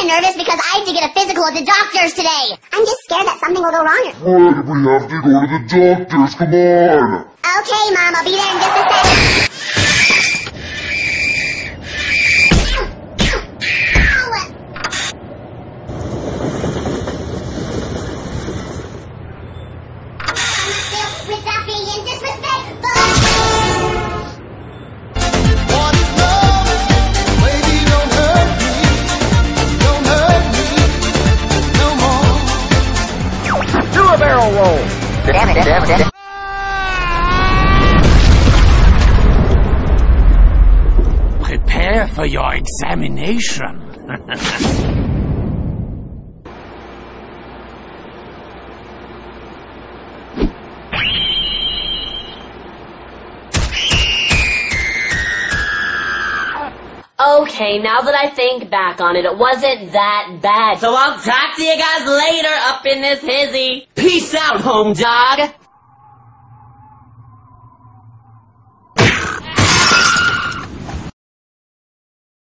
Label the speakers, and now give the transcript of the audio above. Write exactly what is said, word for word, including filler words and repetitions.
Speaker 1: nervous because I have to get a physical at the doctor's today. I'm just scared that something will go wrong.
Speaker 2: Fred, we have to go to the doctor's, come on.
Speaker 1: Okay, Mom, I'll be there in just a second. Without being disrespectful.
Speaker 3: A barrel roll. Damn it, damn it, damn it.
Speaker 4: Prepare for your examination.
Speaker 5: Okay, now that I think back on it, it wasn't that bad. So I'll talk to you guys later up in this hizzy. Peace out, home dog.